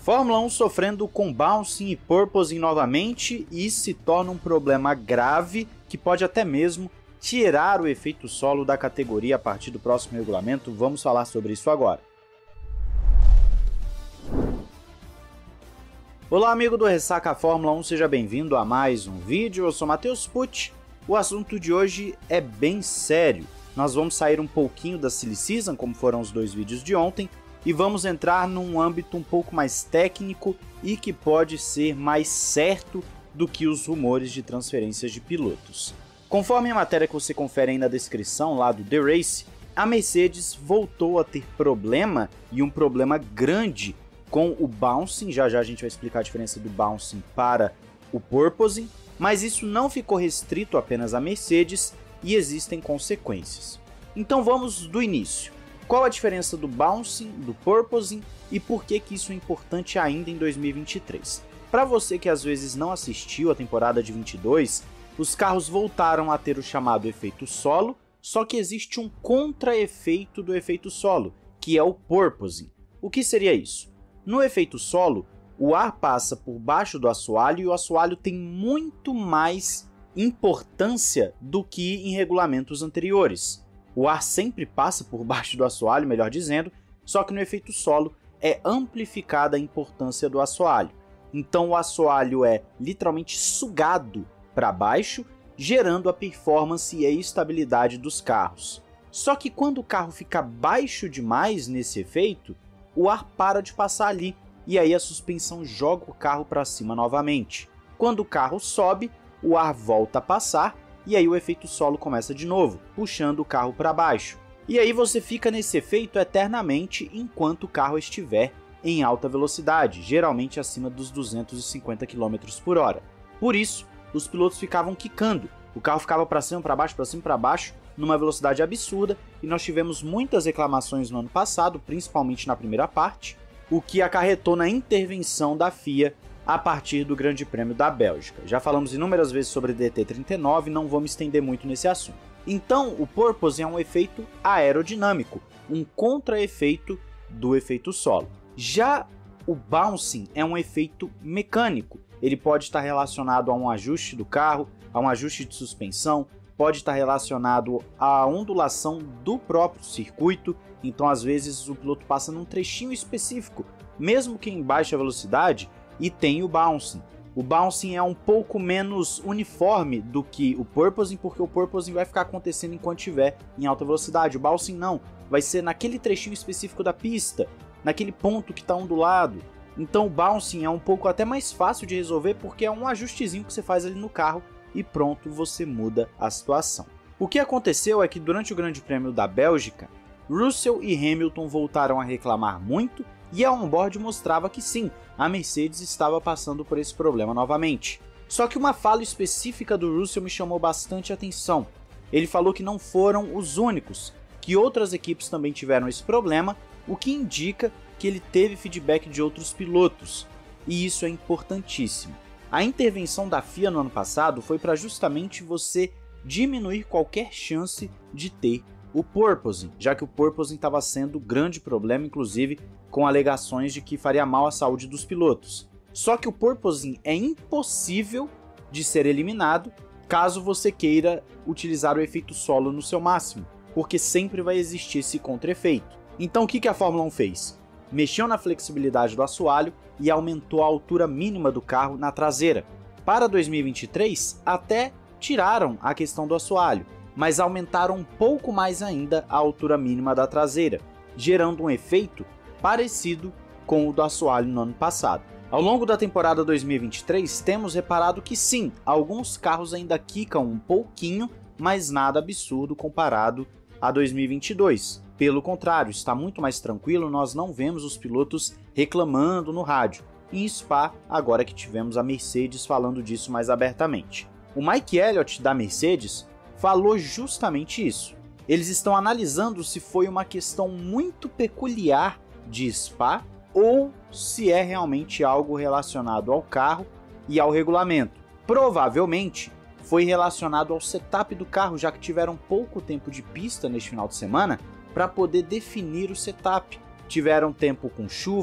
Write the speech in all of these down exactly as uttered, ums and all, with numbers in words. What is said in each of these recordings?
Fórmula um sofrendo com bouncing e porpoising novamente, e se torna um problema grave que pode até mesmo tirar o efeito solo da categoria a partir do próximo regulamento. Vamos falar sobre isso agora. Olá amigo do Ressaca Fórmula um, seja bem-vindo a mais um vídeo, eu sou Matheus Pucci. O assunto de hoje é bem sério, nós vamos sair um pouquinho da Silly Season, como foram os dois vídeos de ontem, e vamos entrar num âmbito um pouco mais técnico e que pode ser mais certo do que os rumores de transferências de pilotos. Conforme a matéria que você confere aí na descrição lá do The Race, a Mercedes voltou a ter problema, e um problema grande, com o bouncing. Já já a gente vai explicar a diferença do bouncing para o porpoising, mas isso não ficou restrito apenas à Mercedes e existem consequências. Então vamos do início. Qual a diferença do bouncing, do porpoising e por que que isso é importante ainda em dois mil e vinte e três? Para você que às vezes não assistiu a temporada de vinte e dois, os carros voltaram a ter o chamado efeito solo, só que existe um contra-efeito do efeito solo, que é o porpoising. O que seria isso? No efeito solo, o ar passa por baixo do assoalho e o assoalho tem muito mais importância do que em regulamentos anteriores. O ar sempre passa por baixo do assoalho, melhor dizendo, só que no efeito solo é amplificada a importância do assoalho. Então o assoalho é literalmente sugado para baixo, gerando a performance e a estabilidade dos carros. Só que quando o carro fica baixo demais nesse efeito, o ar para de passar ali, e aí a suspensão joga o carro para cima novamente. Quando o carro sobe, o ar volta a passar, e aí o efeito solo começa de novo, puxando o carro para baixo. E aí você fica nesse efeito eternamente enquanto o carro estiver em alta velocidade, geralmente acima dos duzentos e cinquenta quilômetros por hora. Por isso, os pilotos ficavam quicando, o carro ficava para cima, para baixo, para cima, para baixo, numa velocidade absurda, e nós tivemos muitas reclamações no ano passado, principalmente na primeira parte, o que acarretou na intervenção da F I A a partir do Grande Prêmio da Bélgica. Já falamos inúmeras vezes sobre D T trinta e nove, não vou me estender muito nesse assunto. Então, o porpoising é um efeito aerodinâmico, um contra-efeito do efeito solo. Já o bouncing é um efeito mecânico, ele pode estar relacionado a um ajuste do carro, a um ajuste de suspensão, pode estar relacionado à ondulação do próprio circuito, então às vezes o piloto passa num trechinho específico, mesmo que em baixa velocidade, e tem o bouncing. O bouncing é um pouco menos uniforme do que o porpoising, porque o porpoising vai ficar acontecendo enquanto estiver em alta velocidade. O bouncing não, vai ser naquele trechinho específico da pista, naquele ponto que está ondulado. Então o bouncing é um pouco até mais fácil de resolver, porque é um ajustezinho que você faz ali no carro e pronto, você muda a situação. O que aconteceu é que durante o Grande Prêmio da Bélgica, Russell e Hamilton voltaram a reclamar muito, e a onboard mostrava que sim, a Mercedes estava passando por esse problema novamente. Só que uma fala específica do Russell me chamou bastante atenção. Ele falou que não foram os únicos, que outras equipes também tiveram esse problema, o que indica que ele teve feedback de outros pilotos, e isso é importantíssimo. A intervenção da F I A no ano passado foi para justamente você diminuir qualquer chance de ter o porpoising, já que o porpoising estava sendo um grande problema, inclusive com alegações de que faria mal à saúde dos pilotos. Só que o porpoising é impossível de ser eliminado caso você queira utilizar o efeito solo no seu máximo, porque sempre vai existir esse contra-efeito. Então o que a Fórmula um fez? Mexeu na flexibilidade do assoalho e aumentou a altura mínima do carro na traseira. Para dois mil e vinte e três, até tiraram a questão do assoalho, mas aumentaram um pouco mais ainda a altura mínima da traseira, gerando um efeito parecido com o do assoalho no ano passado. Ao longo da temporada dois mil e vinte e três, temos reparado que sim, alguns carros ainda quicam um pouquinho, mas nada absurdo comparado a dois mil e vinte e dois. Pelo contrário, está muito mais tranquilo, nós não vemos os pilotos reclamando no rádio. Em Spa, agora que tivemos a Mercedes falando disso mais abertamente. O Mike Elliott da Mercedes falou justamente isso. Eles estão analisando se foi uma questão muito peculiar de Spa ou se é realmente algo relacionado ao carro e ao regulamento. Provavelmente foi relacionado ao setup do carro, já que tiveram pouco tempo de pista neste final de semana para poder definir o setup. Tiveram tempo com chuva,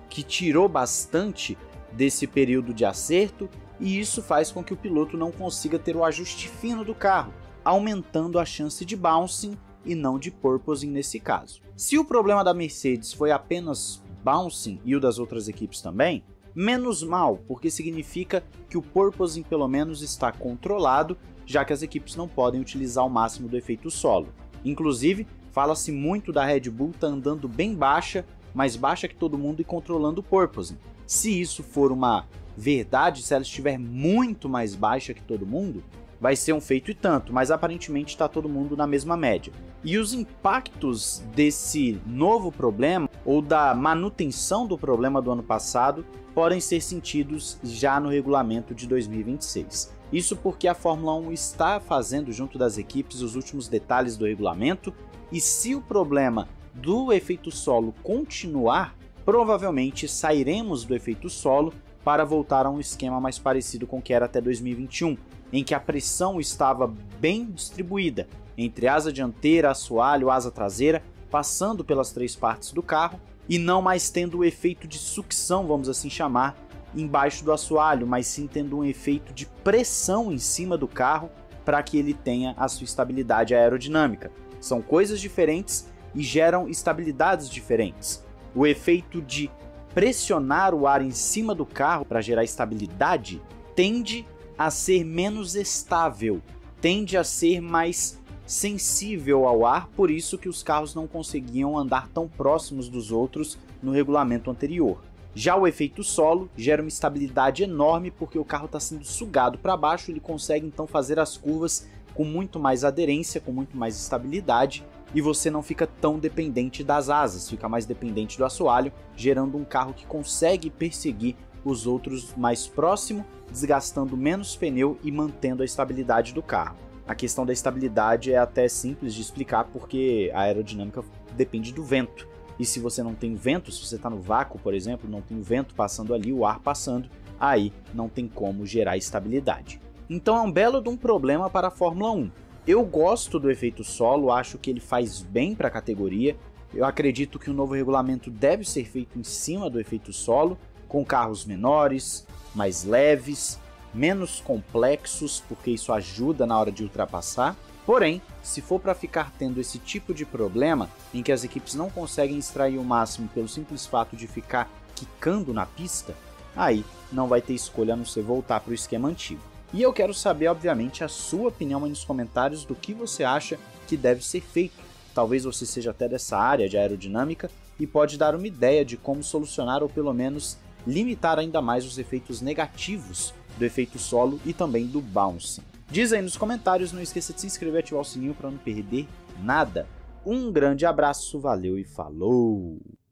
que tirou bastante desse período de acerto, e isso faz com que o piloto não consiga ter o ajuste fino do carro, aumentando a chance de bouncing e não de porpoising nesse caso. Se o problema da Mercedes foi apenas bouncing e o das outras equipes também, menos mal, porque significa que o porpoising pelo menos está controlado, já que as equipes não podem utilizar o máximo do efeito solo. Inclusive, fala-se muito da Red Bull tá andando bem baixa, mais baixa que todo mundo e controlando o porpoising. Se isso for uma verdade, se ela estiver muito mais baixa que todo mundo, vai ser um feito e tanto, mas aparentemente está todo mundo na mesma média. E os impactos desse novo problema, ou da manutenção do problema do ano passado, podem ser sentidos já no regulamento de dois mil e vinte e seis. Isso porque a Fórmula um está fazendo junto das equipes os últimos detalhes do regulamento, e se o problema do efeito solo continuar, provavelmente sairemos do efeito solo para voltar a um esquema mais parecido com o que era até dois mil e vinte e um, em que a pressão estava bem distribuída entre asa dianteira, assoalho, asa traseira, passando pelas três partes do carro, e não mais tendo o efeito de sucção, vamos assim chamar, embaixo do assoalho, mas sim tendo um efeito de pressão em cima do carro para que ele tenha a sua estabilidade aerodinâmica. São coisas diferentes e geram estabilidades diferentes. O efeito de pressionar o ar em cima do carro para gerar estabilidade tende a ser menos estável, tende a ser mais sensível ao ar, por isso que os carros não conseguiam andar tão próximos dos outros no regulamento anterior. Já o efeito solo gera uma estabilidade enorme porque o carro está sendo sugado para baixo, ele consegue então fazer as curvas com muito mais aderência, com muito mais estabilidade, e você não fica tão dependente das asas, fica mais dependente do assoalho, gerando um carro que consegue perseguir os outros mais próximo, desgastando menos pneu e mantendo a estabilidade do carro. A questão da estabilidade é até simples de explicar porque a aerodinâmica depende do vento. E se você não tem vento, se você está no vácuo, por exemplo, não tem vento passando ali, o ar passando, aí não tem como gerar estabilidade. Então é um belo de um problema para a Fórmula um. Eu gosto do efeito solo, acho que ele faz bem para a categoria. Eu acredito que o novo regulamento deve ser feito em cima do efeito solo, com carros menores, mais leves, menos complexos, porque isso ajuda na hora de ultrapassar. Porém, se for para ficar tendo esse tipo de problema, em que as equipes não conseguem extrair o máximo pelo simples fato de ficar quicando na pista, aí não vai ter escolha a não ser voltar para o esquema antigo. E eu quero saber, obviamente, a sua opinião aí nos comentários do que você acha que deve ser feito. Talvez você seja até dessa área de aerodinâmica e pode dar uma ideia de como solucionar ou pelo menos limitar ainda mais os efeitos negativos do efeito solo e também do bouncing. Diz aí nos comentários, não esqueça de se inscrever e ativar o sininho para não perder nada. Um grande abraço, valeu e falou!